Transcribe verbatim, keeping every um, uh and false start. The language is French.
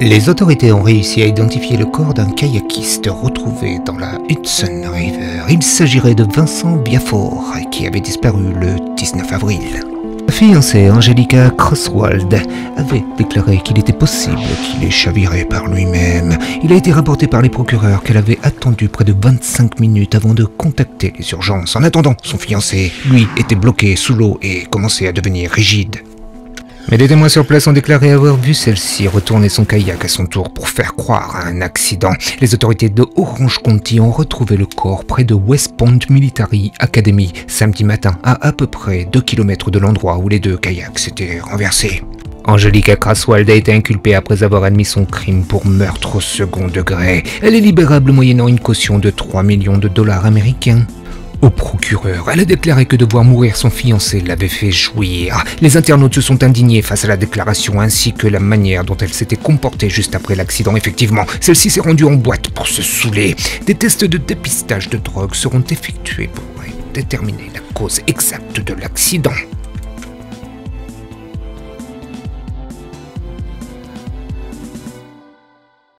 Les autorités ont réussi à identifier le corps d'un kayakiste retrouvé dans la Hudson River. Il s'agirait de Vincent Biafort, qui avait disparu le dix-neuf avril. Sa fiancée, Angelica Crosswald, avait déclaré qu'il était possible qu'il ait chaviré par lui-même. Il a été rapporté par les procureurs qu'elle avait attendu près de vingt-cinq minutes avant de contacter les urgences. En attendant, son fiancé, lui, était bloqué sous l'eau et commençait à devenir rigide. Mais des témoins sur place ont déclaré avoir vu celle-ci retourner son kayak à son tour pour faire croire à un accident. Les autorités de Orange County ont retrouvé le corps près de West Point Military Academy samedi matin, à à peu près deux kilomètres de l'endroit où les deux kayaks s'étaient renversés. Angelica Crosswald a été inculpée après avoir admis son crime pour meurtre au second degré. Elle est libérable moyennant une caution de trois millions de dollars américains. Au procureur, elle a déclaré que de voir mourir son fiancé l'avait fait jouir. Les internautes se sont indignés face à la déclaration ainsi que la manière dont elle s'était comportée juste après l'accident. Effectivement, celle-ci s'est rendue en boîte pour se saouler. Des tests de dépistage de drogue seront effectués pour déterminer la cause exacte de l'accident.